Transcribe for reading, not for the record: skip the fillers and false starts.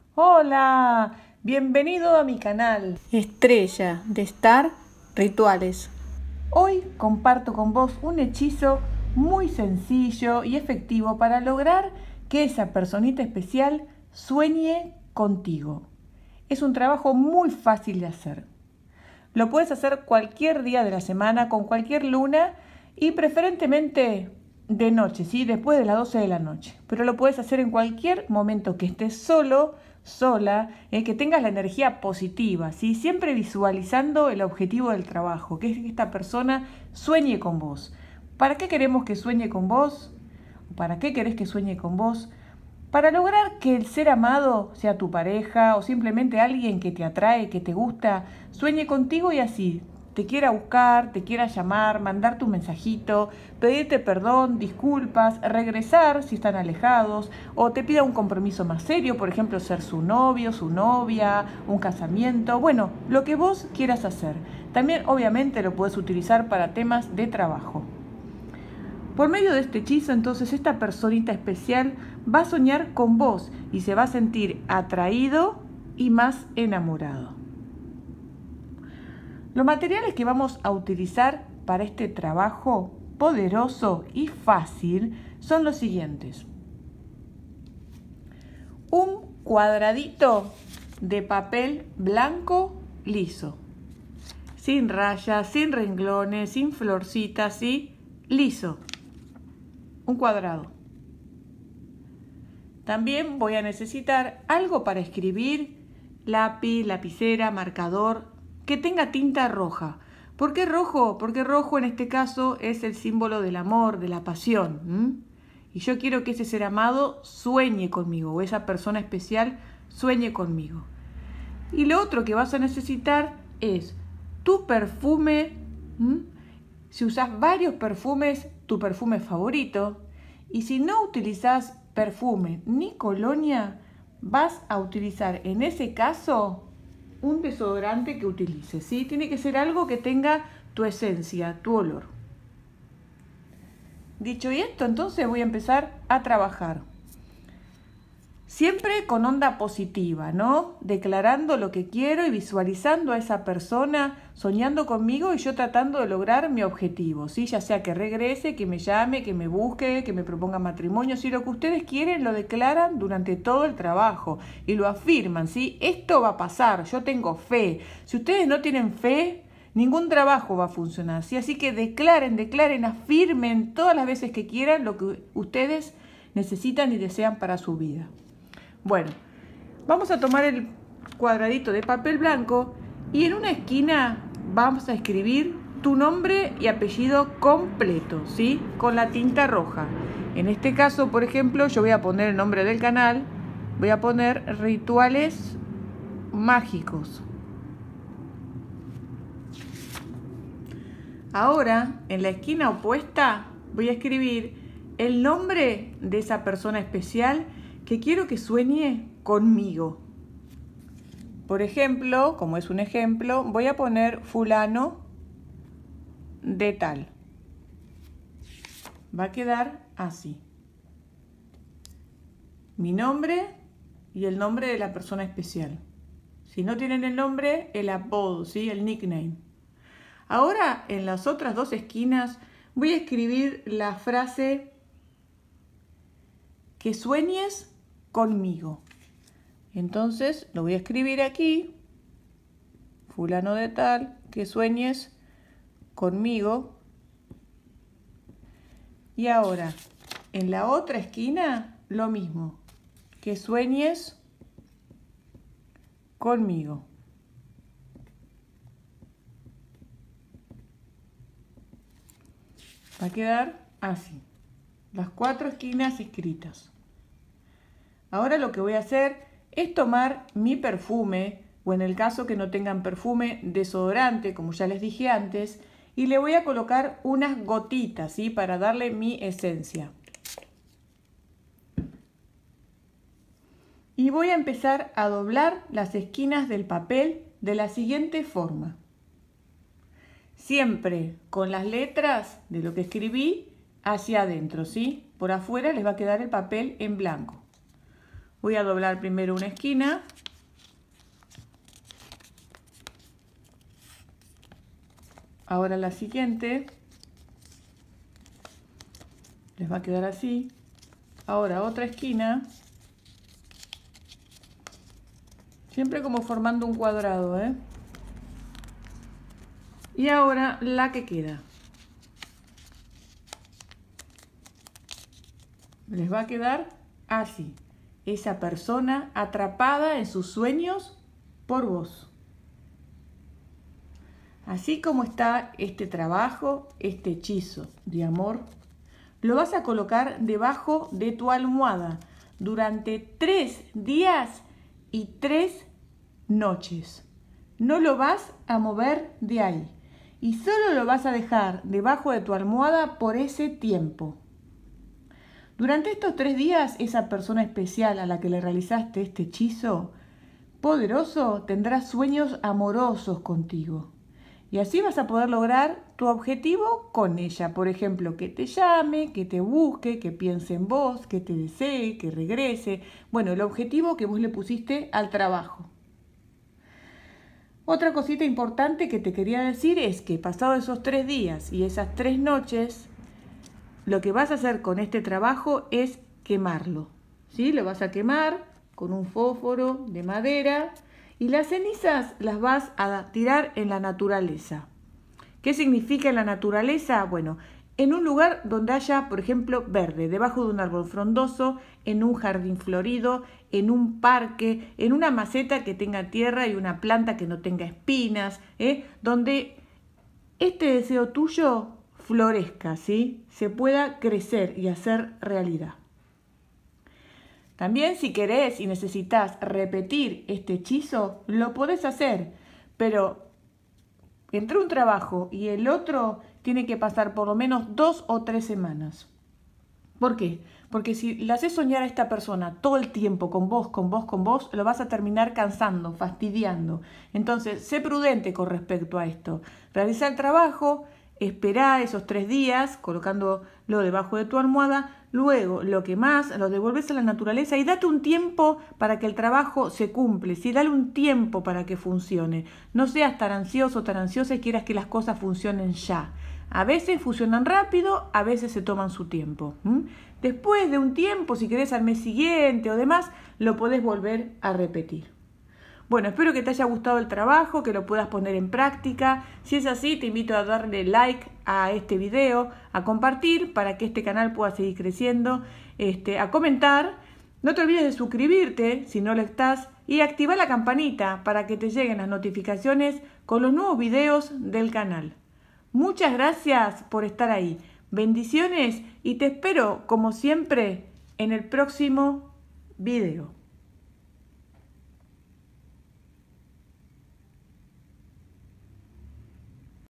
Hola, bienvenido a mi canal. Estrella de Star Rituales. Hoy comparto con vos un hechizo muy sencillo y efectivo para lograr que esa personita especial sueñe contigo. Es un trabajo muy fácil de hacer. Lo puedes hacer cualquier día de la semana, con cualquier luna y preferentemente de noche, ¿sí? Después de las 12 de la noche. Pero lo puedes hacer en cualquier momento que estés solo, sola, que tengas la energía positiva, ¿sí? Siempre visualizando el objetivo del trabajo, que es que esta persona sueñe con vos. ¿Para qué queremos que sueñe con vos? ¿Para qué querés que sueñe con vos? Para lograr que el ser amado, sea tu pareja o simplemente alguien que te atrae, que te gusta, sueñe contigo y así te quiera buscar, te quiera llamar, mandarte un mensajito, pedirte perdón, disculpas, regresar si están alejados o te pida un compromiso más serio, por ejemplo, ser su novio, su novia, un casamiento, bueno, lo que vos quieras hacer. También obviamente lo puedes utilizar para temas de trabajo. Por medio de este hechizo, entonces, esta personita especial va a soñar con vos y se va a sentir atraído y más enamorado. Los materiales que vamos a utilizar para este trabajo poderoso y fácil son los siguientes. Un cuadradito de papel blanco liso, sin rayas, sin renglones, sin florcitas, ¿sí? Liso. Un cuadrado. También voy a necesitar algo para escribir, lápiz, lapicera, marcador, que tenga tinta roja. ¿Por qué rojo? Porque rojo en este caso es el símbolo del amor, de la pasión. Y yo quiero que ese ser amado sueñe conmigo, o esa persona especial sueñe conmigo. Y lo otro que vas a necesitar es tu perfume. Si usas varios perfumes, tu perfume favorito. Y si no utilizas perfume ni colonia, vas a utilizar en ese caso un desodorante que utilices, ¿sí? Tiene que ser algo que tenga tu esencia, tu olor. Dicho esto, entonces voy a empezar a trabajar. Siempre con onda positiva, ¿no? Declarando lo que quiero y visualizando a esa persona soñando conmigo y yo tratando de lograr mi objetivo, ¿sí? Ya sea que regrese, que me llame, que me busque, que me proponga matrimonio. Si lo que ustedes quieren lo declaran durante todo el trabajo y lo afirman, ¿sí? Esto va a pasar, yo tengo fe. Si ustedes no tienen fe, ningún trabajo va a funcionar, ¿sí? Así que declaren, afirmen todas las veces que quieran lo que ustedes necesitan y desean para su vida. Bueno, vamos a tomar el cuadradito de papel blanco y en una esquina vamos a escribir tu nombre y apellido completo, ¿sí? Con la tinta roja. En este caso, por ejemplo, yo voy a poner el nombre del canal, voy a poner Rituales Mágicos. Ahora, en la esquina opuesta, voy a escribir el nombre de esa persona especial que quiero que sueñe conmigo. Por ejemplo, como es un ejemplo, voy a poner fulano de tal. Va a quedar así. Mi nombre y el nombre de la persona especial. Si no tienen el nombre, el apodo, ¿sí? El nickname. Ahora, en las otras dos esquinas, voy a escribir la frase que sueñes conmigo. Entonces lo voy a escribir aquí, fulano de tal, que sueñes conmigo. Y ahora, en la otra esquina, lo mismo, que sueñes conmigo. Va a quedar así, las cuatro esquinas escritas. Ahora lo que voy a hacer es tomar mi perfume, o en el caso que no tengan perfume, desodorante, como ya les dije antes, y le voy a colocar unas gotitas, ¿sí? Para darle mi esencia. Y voy a empezar a doblar las esquinas del papel de la siguiente forma. Siempre con las letras de lo que escribí hacia adentro, ¿sí? Por afuera les va a quedar el papel en blanco. Voy a doblar primero una esquina. Ahora la siguiente. Les va a quedar así. Ahora otra esquina. Siempre como formando un cuadrado, ¿eh? Y ahora la que queda. Les va a quedar así. Esa persona atrapada en sus sueños por vos. Así como está este trabajo, este hechizo de amor, lo vas a colocar debajo de tu almohada durante 3 días y 3 noches. No lo vas a mover de ahí y solo lo vas a dejar debajo de tu almohada por ese tiempo. Durante estos 3 días, esa persona especial a la que le realizaste este hechizo poderoso tendrá sueños amorosos contigo. Y así vas a poder lograr tu objetivo con ella. Por ejemplo, que te llame, que te busque, que piense en vos, que te desee, que regrese. Bueno, el objetivo que vos le pusiste al trabajo. Otra cosita importante que te quería decir es que pasados esos 3 días y esas 3 noches, lo que vas a hacer con este trabajo es quemarlo. ¿Sí? Lo vas a quemar con un fósforo de madera. Y las cenizas las vas a tirar en la naturaleza. ¿Qué significa en la naturaleza? Bueno, en un lugar donde haya, por ejemplo, verde, debajo de un árbol frondoso, en un jardín florido, en un parque, en una maceta que tenga tierra y una planta que no tenga espinas, donde este deseo tuyo florezca, ¿sí? Se pueda crecer y hacer realidad. También si querés y necesitas repetir este hechizo, lo podés hacer, pero entre un trabajo y el otro tiene que pasar por lo menos 2 o 3 semanas. ¿Por qué? Porque si le haces soñar a esta persona todo el tiempo con vos, lo vas a terminar cansando, fastidiando. Entonces, sé prudente con respecto a esto. Realiza el trabajo, esperá esos 3 días colocándolo debajo de tu almohada. Luego lo quemás, lo devolves a la naturaleza y date un tiempo para que el trabajo se cumple, ¿sí? Dale un tiempo para que funcione. No seas tan ansioso, tan ansiosa y quieras que las cosas funcionen ya. A veces funcionan rápido, a veces se toman su tiempo. Después de un tiempo, si querés al mes siguiente o demás, lo podés volver a repetir. Bueno, espero que te haya gustado el trabajo, que lo puedas poner en práctica. Si es así, te invito a darle like a este video, a compartir para que este canal pueda seguir creciendo, a comentar. No te olvides de suscribirte si no lo estás y activar la campanita para que te lleguen las notificaciones con los nuevos videos del canal. Muchas gracias por estar ahí. Bendiciones y te espero, como siempre, en el próximo video.